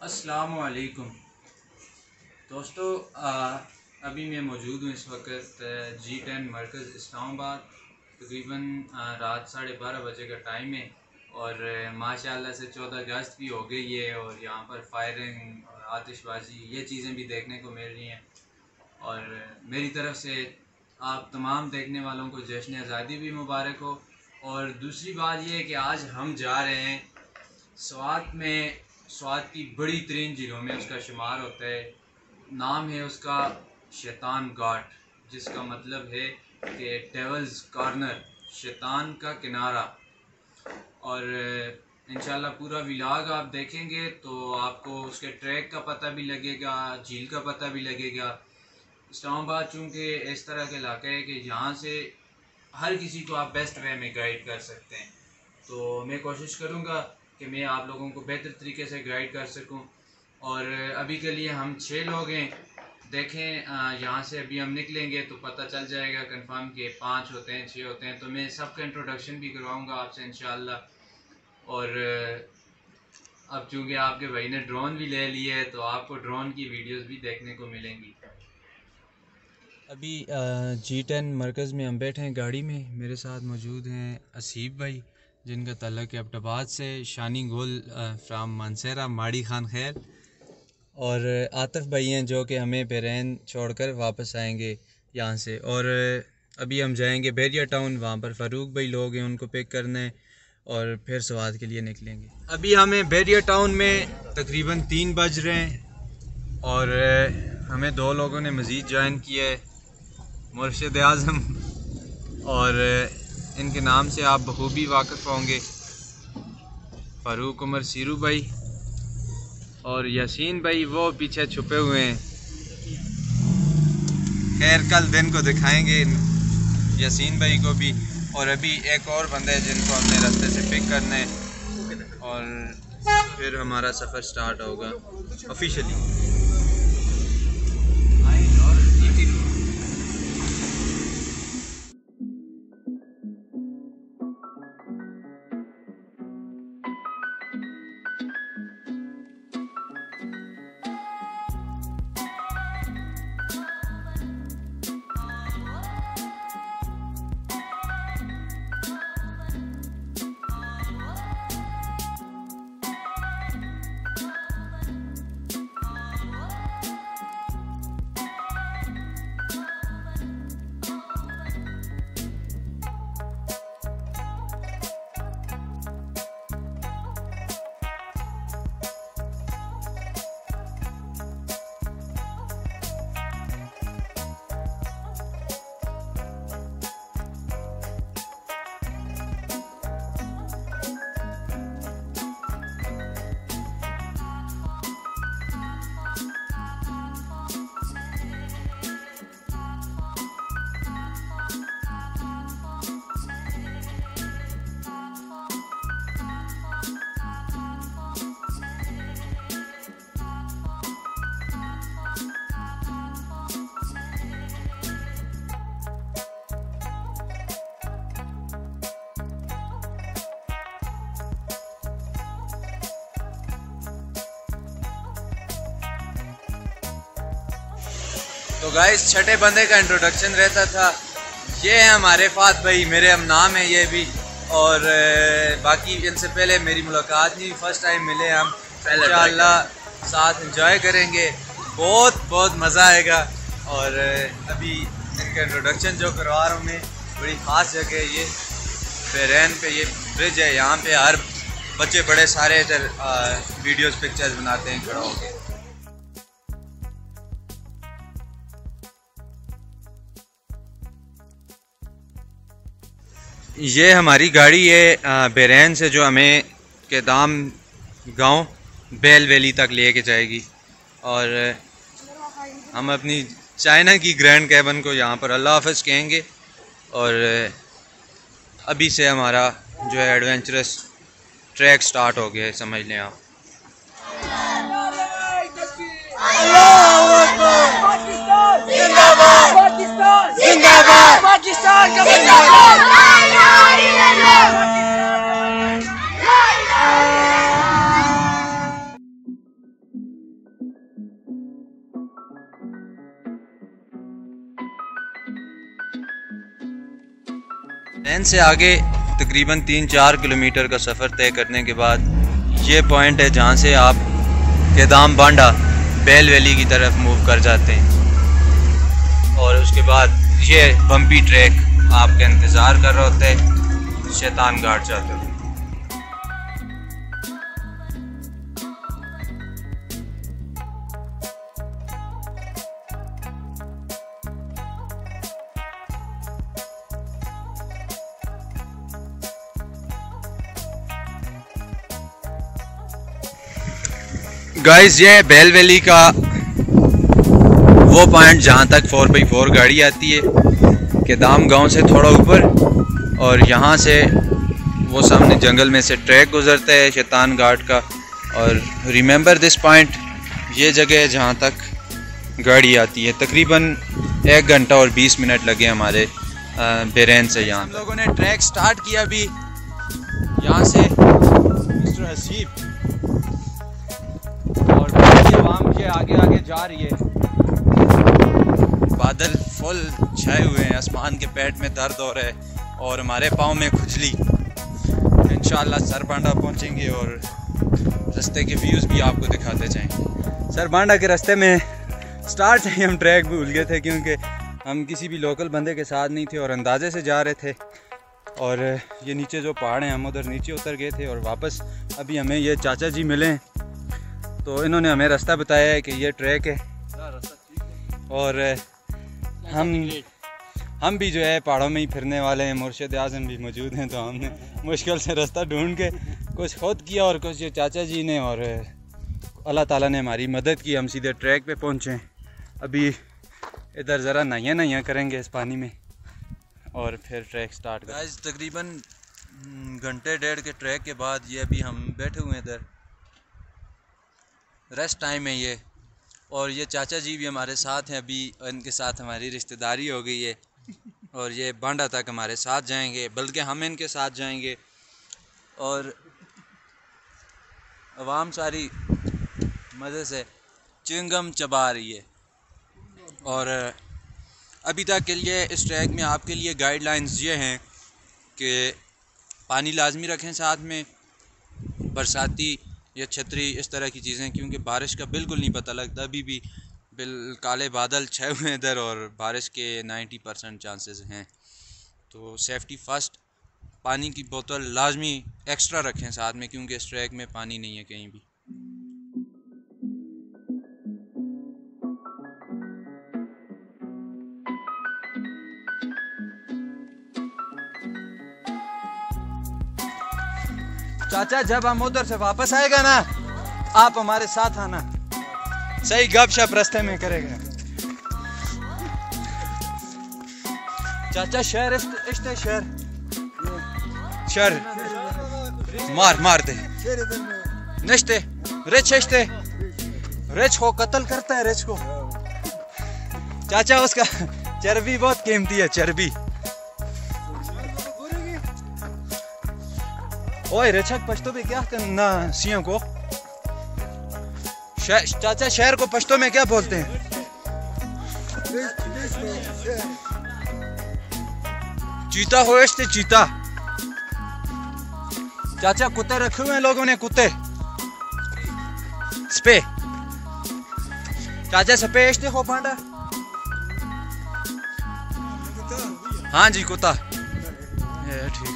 अस्सलामुअलैकुम दोस्तों, अभी मैं मौजूद हूँ इस वक्त G10 मरकज़ इस्लामाबाद। तकरीबन रात 12:30 बजे का टाइम है और माशाल्लाह से 14 अगस्त भी हो गई है और यहाँ पर फायरिंग और आतिशबाजी ये चीज़ें भी देखने को मिल रही हैं। और मेरी तरफ से आप तमाम देखने वालों को जश्न आज़ादी भी मुबारक हो। और दूसरी बात यह है कि आज हम जा रहे हैं स्वात की बड़ी तरीन झीलों में उसका शुमार होता है। नाम है उसका शैतान घाट, जिसका मतलब है कि डेवल्स कॉर्नर, शैतान का किनारा। और इंशाल्लाह पूरा व्लॉग आप देखेंगे तो आपको उसके ट्रैक का पता भी लगेगा, झील का पता भी लगेगा। इस्लामाबाद चूँकि इस तरह के इलाका है कि यहाँ से हर किसी को आप बेस्ट वे में गाइड कर सकते हैं, तो मैं कोशिश करूँगा कि मैं आप लोगों को बेहतर तरीके से गाइड कर सकूं। और अभी के लिए हम 6 लोग हैं। देखें, यहाँ से अभी हम निकलेंगे तो पता चल जाएगा कंफर्म कि 5 होते हैं 6 होते हैं, तो मैं सबका इंट्रोडक्शन भी करवाऊँगा आपसे इंशाअल्लाह। और अब चूँकि आपके भाई ने ड्रोन भी ले लिया है तो आपको ड्रोन की वीडियोस भी देखने को मिलेंगी। अभी G10 मरकज़ में हम बैठे हैं गाड़ी में। मेरे साथ मौजूद हैं असीब भाई जिनका तल्लक है अब्टाबाद से, शानी गोल फ्राम मानसेरा माड़ी खान खैर, और आतिफ भाई हैं जो कि हमें बेरैन छोड़कर वापस आएंगे यहाँ से। और अभी हम जाएंगे बैरिया टाउन, वहाँ पर फ़ारूक भाई लोग हैं उनको पिक करने और फिर स्वात के लिए निकलेंगे। अभी हमें बैरिया टाउन में तकरीबन 3 बज रहे हैं और हमें 2 लोगों ने मज़ीद ज्वाइन किया है, मुर्शिद आज़म, और इनके नाम से आप बखूबी वाकिफ़ होंगे, फ़ारूक उमर सीरू भाई और यासीन भाई वो पीछे छुपे हुए हैं। खैर कल दिन को दिखाएंगे यासीन भाई को भी। और अभी एक और बंदे हैं जिनको हमने रास्ते से पिक करना है और फिर हमारा सफ़र स्टार्ट होगा ऑफिशियली। तो गाइस, छठे बंदे का इंट्रोडक्शन रहता था। ये है हमारे फात भाई, मेरे हम नाम है ये भी। और बाकी इनसे पहले मेरी मुलाकात नहीं, फर्स्ट टाइम मिले हम। इंशाअल्लाह साथ एंजॉय करेंगे, बहुत बहुत मज़ा आएगा। और अभी इनका इंट्रोडक्शन जो करवा रहा हूँ मैं, बड़ी ख़ास जगह है ये, बेरैन पे ये ब्रिज है। यहाँ पे हर बच्चे बड़े सारे इधर वीडियोस पिक्चर्स बनाते हैं खड़ा होकर। ये हमारी गाड़ी है बेरैन से, जो हमें केदाम गांव बेल वैली तक लेके जाएगी। और हम अपनी चाइना की ग्रैंड कैबन को यहाँ पर अल्लाह हाफ़िज़ कहेंगे। और अभी से हमारा जो है एडवेंचरस ट्रैक स्टार्ट हो गया है, समझ लें आप। बहरेन से आगे तकरीबन 3-4 किलोमीटर का सफ़र तय करने के बाद ये पॉइंट है जहाँ से आप केदाम बांडा बेल वैली की तरफ मूव कर जाते हैं और उसके बाद ये बम्पी ट्रैक आपका इंतज़ार कर रहे होते हैं शैतान घाट जाते हुए। गाइस ये बेल वैली का वो पॉइंट जहाँ तक 4x4 गाड़ी आती है केदाम गांव से थोड़ा ऊपर, और यहाँ से वो सामने जंगल में से ट्रैक गुजरता है शैतान घाट का। और रिमेंबर दिस पॉइंट, ये जगह है जहाँ तक गाड़ी आती है। तकरीबन 1 घंटा और 20 मिनट लगे हमारे बहरेन से यहाँ। हम लोगों ने ट्रैक स्टार्ट किया अभी यहाँ से मिस्टर हसीब, और आवाम के आगे आगे जा रही है। बादल फुल छाए हुए हैं, आसमान के पेट में दर्द हो रहा है और हमारे पाँव में खुजली। इंशाल्लाह सरबांडा पहुंचेंगे और रास्ते के व्यूज़ भी आपको दिखाते जाएंगे। सरबांडा के रास्ते में स्टार्ट से ही हम ट्रैक भूल गए थे क्योंकि हम किसी भी लोकल बंदे के साथ नहीं थे और अंदाजे से जा रहे थे। और ये नीचे जो पहाड़ हैं हम उधर नीचे उतर गए थे और वापस अभी हमें ये चाचा जी मिले हैं, तो इन्होंने हमें रास्ता बताया है कि ये ट्रैक है। और हम भी जो है पहाड़ों में ही फिरने वाले हैं, मुर्शिद आज़म भी मौजूद हैं, तो हमने मुश्किल से रास्ता ढूंढ के कुछ खुद किया और कुछ ये चाचा जी ने, और अल्लाह ताला ने हमारी मदद की। हम सीधे ट्रैक पे पहुँचे। अभी इधर ज़रा नहाया करेंगे इस पानी में और फिर ट्रैक स्टार्ट करेंगे। गाइस तकरीबन घंटे डेढ़ के ट्रैक के बाद ये अभी हम बैठे हुए हैं इधर, रेस्ट टाइम है ये। और ये चाचा जी भी हमारे साथ हैं, अभी इनके साथ हमारी रिश्तेदारी हो गई है और ये बांडा तक हमारे साथ जाएंगे, बल्कि हम इनके साथ जाएंगे। और अवाम सारी मज़े से चिंगम चबा रही है। और अभी तक के लिए इस ट्रैक में आपके लिए गाइडलाइंस ये हैं कि पानी लाजमी रखें साथ में, बरसाती या छतरी इस तरह की चीज़ें, क्योंकि बारिश का बिल्कुल नहीं पता लगता। अभी भी काले बादल छाए हुए हैं इधर और बारिश के 90% चांसेस हैं। तो सेफ्टी फ़र्स्ट, पानी की बोतल लाजमी एक्स्ट्रा रखें साथ में, क्योंकि इस ट्रैक में पानी नहीं है कहीं भी। चाचा जब हम उधर से वापस आएगा ना, आप हमारे साथ आना, सही गपशप रास्ते में करेगा। चाचा शहर इश्ते शहर मार दे नश्ते रिच को कत्ल करता है, रिच को। चाचा उसका चर्बी बहुत कीमती है, चर्बी। ओए रेछक पश्तो में क्या करना सियों को? चाचा शहर को पश्तो में क्या बोलते हैं? चीता हो इश्ते चीता। चाचा कुत्ते रखे हुए हैं लोगों ने, कुत्ते स्पे। चाचा सपे इश्ते हो पांडा। हाँ जी कुत्ता, ठीक।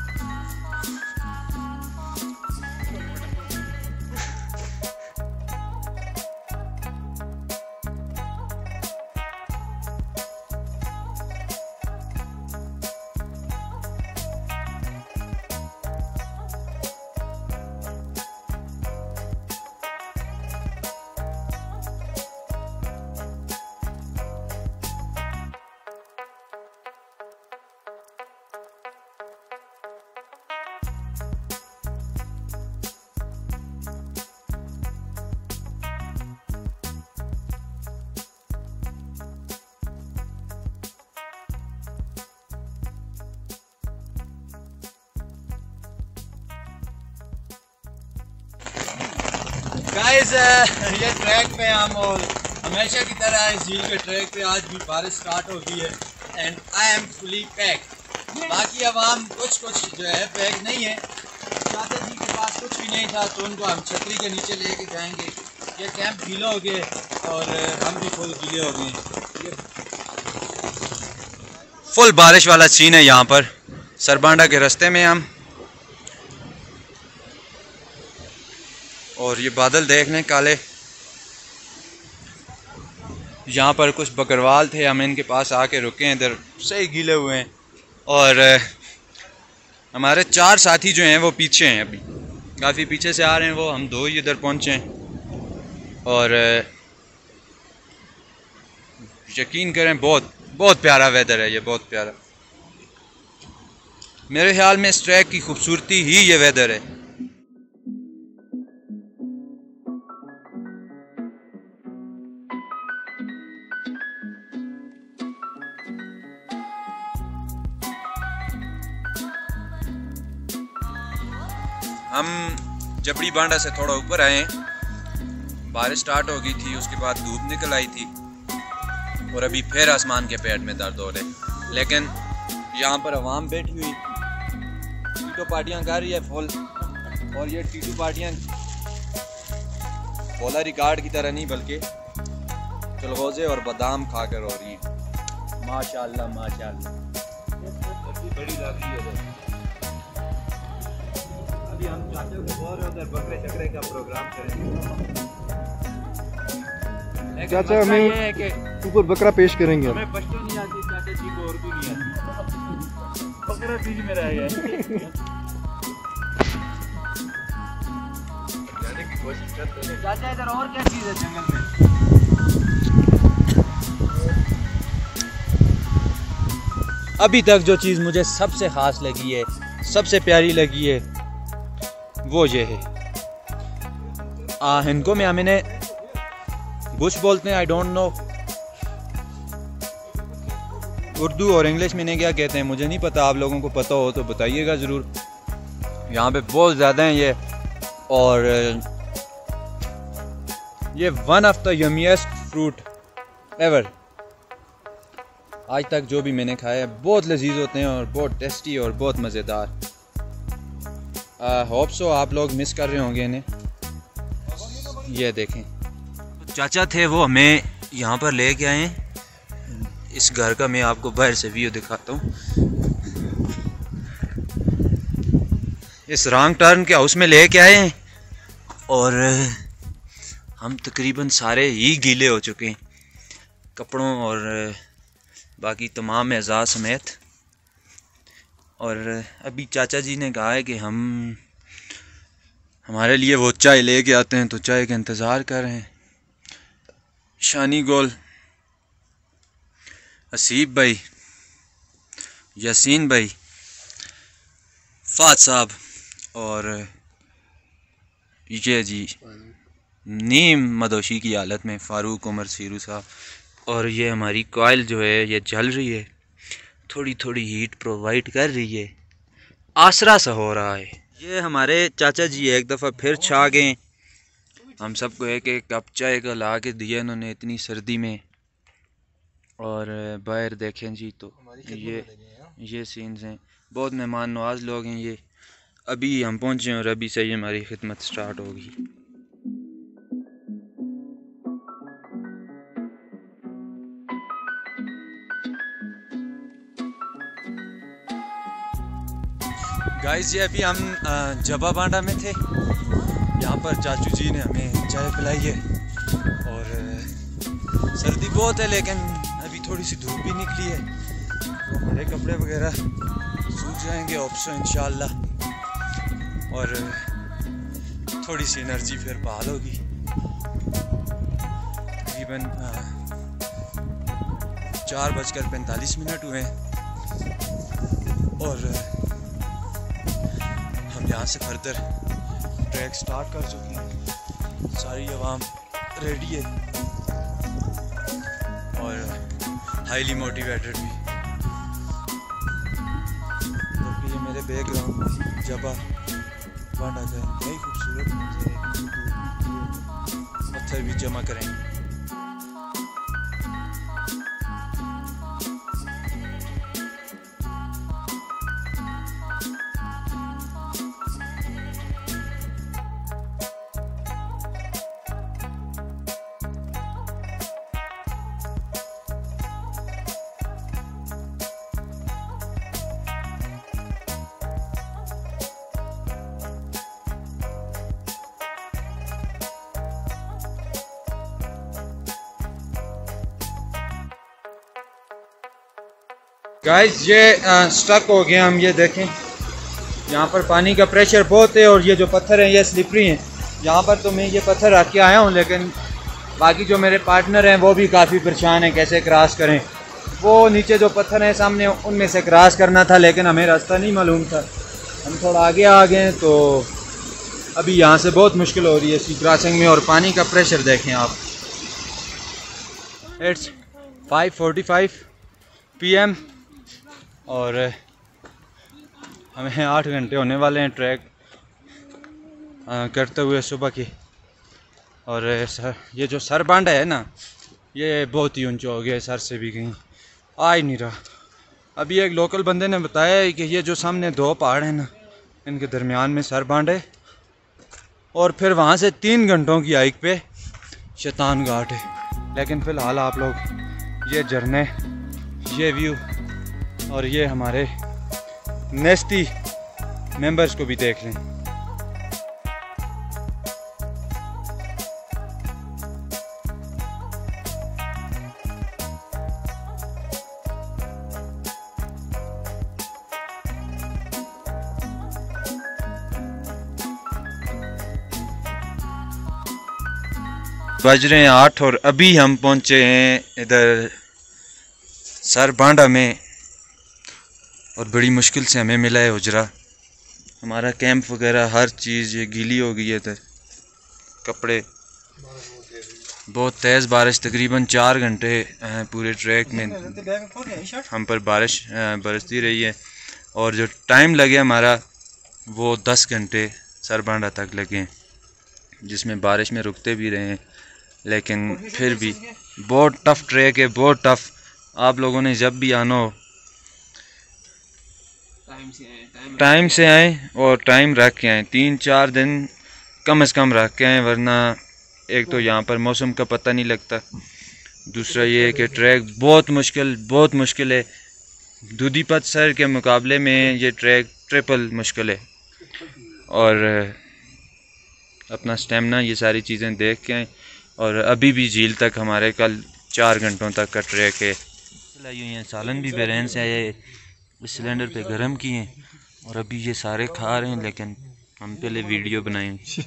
गाइस ये ट्रैक पे हम और हमेशा की तरह इस झील के ट्रैक पे आज भी बारिश स्टार्ट हो गई है and I am fully packed. बाकी आवाम कुछ जो है बैग नहीं है, चाचा जी के पास कुछ भी नहीं था, तो उनको हम छतरी के नीचे लेके जाएंगे। ये कैंप गीला हो गए और हम भी फुल गीले हो गए। फुल बारिश वाला सीन है यहाँ पर सरबांडा के रास्ते में हम, और ये बादल देख लें काले। यहाँ पर कुछ बकरवाल थे, हम इनके पास आके रुके हैं, इधर सही गीले हुए हैं। और हमारे 4 साथी जो हैं वो पीछे हैं, अभी काफ़ी पीछे से आ रहे हैं वो, हम 2 ही इधर पहुँचे हैं। और यकीन करें बहुत प्यारा वेदर है ये, बहुत प्यारा। मेरे ख्याल में इस ट्रैक की खूबसूरती ही ये वेदर है। हम जबड़ी बांडा से थोड़ा ऊपर आए, बारिश स्टार्ट हो गई थी, उसके बाद धूप निकल आई थी और अभी फिर आसमान के पेट में दर्द हो रहे। लेकिन यहाँ पर अवाम बैठी हुई टीटो पार्टियाँ कर रही है फुल, और ये टीटो पार्टियाँ पोला रिकॉर्ड की तरह नहीं बल्कि चलगोजे और बादाम खाकर हो रही हैं। माशाल्लाह माशाल्लाह बड़ी लगी है। अभी हम चाचा को बोल रहे हैं बकरे चकरे का प्रोग्राम करेंगे। चाचा हमें ऊपर बकरा पेश करेंगे। हमें पश्तो नहीं आती, चाचा जी को उर्दू नहीं आती, बकरा बीच में रह गया। जाने की कोशिश करते हैं। चाचा इधर और क्या चीज़ है जंगल में? अभी तक जो चीज़ मुझे सबसे ख़ास लगी है, सबसे प्यारी लगी है, वो ये है। इनको में हमने बुश बोलते हैं, आई डोंट नो उर्दू और इंग्लिश में इन्हें क्या कहते हैं मुझे नहीं पता, आप लोगों को पता हो तो बताइएगा ज़रूर। यहाँ पे बहुत ज़्यादा हैं ये, और ये one of the yummiest fruit ever. आज तक जो भी मैंने खाया है बहुत लजीज होते हैं और बहुत टेस्टी और बहुत मज़ेदार। होप सो आप लोग मिस कर रहे होंगे इन्हें। ये देखें, चाचा थे वो हमें यहाँ पर ले के आए। इस घर का मैं आपको बाहर से व्यू दिखाता हूँ। इस रॉन्ग टर्न के हाउस में ले के आए हैं और हम तकरीबन सारे ही गीले हो चुके हैं, कपड़ों और बाकी तमाम एजाज़ समेत। और अभी चाचा जी ने कहा है कि हमारे लिए वो चाय ले के आते हैं, तो चाय का इंतज़ार कर रहे हैं। शानी गोल, हसीब भाई, यासीन भाई, फात साहब और ये जी नीम मदोशी की हालत में फ़ारूक उमर सीरू साहब। और ये हमारी कॉइल जो है ये जल रही है, थोड़ी थोड़ी हीट प्रोवाइड कर रही है, आसरा सा हो रहा है। ये हमारे चाचा जी एक दफ़ा फिर छा गए। हम सबको एक एक कप चाय का ला के दिया इन्होंने इतनी सर्दी में। और बाहर देखें जी तो ये सीन्स हैं, बहुत मेहमान नवाज लोग हैं ये। अभी हम पहुँचे और अभी से ही हमारी खिदमत स्टार्ट होगी। गाइस ये अभी हम जबा बांडा में थे, यहाँ पर चाचू जी ने हमें चाय पिलाई है। और सर्दी बहुत है लेकिन अभी थोड़ी सी धूप भी निकली है, तो हमारे कपड़े वगैरह सूख जाएंगे ऑप्शो इंशाल्लाह, और थोड़ी सी एनर्जी फिर बहाल होगी। तकरीबन 4:45 हुए हैं और हम यहाँ से फर्दर ट्रैक स्टार्ट कर चुके हैं। सारी आवाम रेडी है और हाईली मोटिवेटेड भी। क्योंकि ये मेरे बैकग्राउंड में जबा बांडा का इंतहाई खूबसूरत मंजर है, पत्थर भी जमा करेंगे। गाइस ये स्टक हो गए हम, ये देखें यहाँ पर पानी का प्रेशर बहुत है और ये जो पत्थर हैं ये स्लिपरी हैं। यहाँ पर तो मैं ये पत्थर रख के आया हूँ, लेकिन बाकी जो मेरे पार्टनर हैं वो भी काफ़ी परेशान हैं कैसे क्रॉस करें। वो नीचे जो पत्थर हैं सामने उनमें से क्रॉस करना था, लेकिन हमें रास्ता नहीं मालूम था। हम थोड़ा आगे आ गए तो अभी यहाँ से बहुत मुश्किल हो रही है इसकी क्रॉसिंग में। और पानी का प्रेशर देखें आप। इट्स 5:45 PM और हमें 8 घंटे होने वाले हैं ट्रैक करते हुए सुबह की। और ये जो सर बांधा है ना, ये बहुत ही ऊंचा हो गया है, सर से भी कहीं आ ही नहीं रहा। अभी एक लोकल बंदे ने बताया है कि ये जो सामने 2 पहाड़ हैं ना, इनके दरमियान में सर बांधे और फिर वहाँ से 3 घंटों की हाइक पे शैतान घाट है। लेकिन फ़िलहाल आप लोग ये झरने, ये व्यू और ये हमारे नेस्टी मेंबर्स को भी देख लें। बज रहे हैं 8 और अभी हम पहुंचे हैं इधर सर बांडा में और बड़ी मुश्किल से हमें मिला है उजरा। हमारा कैंप वगैरह हर चीज़ ये गीली हो गई है। इधर कपड़े, बहुत तेज़ बारिश, तकरीबन 4 घंटे पूरे ट्रैक में हम पर बारिश बरसती रही है। और जो टाइम लगे हमारा वो 10 घंटे सर बांडा तक लगे, जिसमें बारिश में रुकते भी रहे हैं। लेकिन फिर भी बहुत टफ़ ट्रैक है, बहुत टफ़। आप लोगों ने जब भी आना हो टाइम से आए और टाइम रख के आए। 3-4 दिन कम से कम रख के आए, वरना एक तो यहाँ पर मौसम का पता नहीं लगता, दूसरा ये है कि ट्रैक बहुत मुश्किल है। दूधीपत सर के मुकाबले में ये ट्रैक ट्रिपल मुश्किल है। और अपना स्टेमिना, ये सारी चीज़ें देख के आए। और अभी भी झील तक हमारे कल 4 घंटों तक का ट्रैक है। लाई हुई हैं सालन भी बेरहन से आए, इस सिलेंडर पे गरम किए और अभी ये सारे खा रहे हैं, लेकिन हम पहले वीडियो बनाएंगे।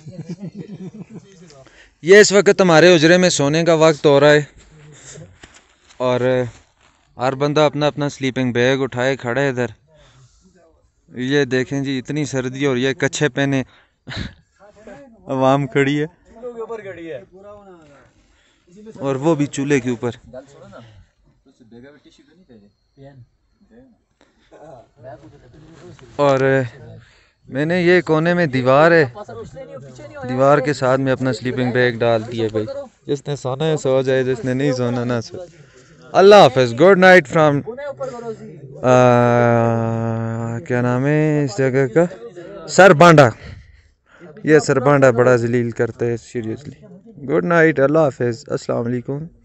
ये इस वक्त हमारे उजरे में सोने का वक्त हो रहा है और हर बंदा अपना अपना स्लीपिंग बैग उठाए खड़ा है इधर। ये देखें जी, इतनी सर्दी और ये कच्छे पहने आवाम खड़ी है और वो भी चूल्हे के ऊपर। और मैंने ये कोने में दीवार है, दीवार के साथ में अपना स्लीपिंग बैग डाल दिया। भाई जिसने सोना है सो जाए, जिसने नहीं सोना ना सो। अल्लाह हाफिज, गुड नाइट फ्रॉम क्या नाम है इस जगह का, सर बांडा। ये सर बांडा बड़ा जलील करता है सीरियसली। गुड नाइट, अल्लाह हाफिज, अस्सलाम वालेकुम।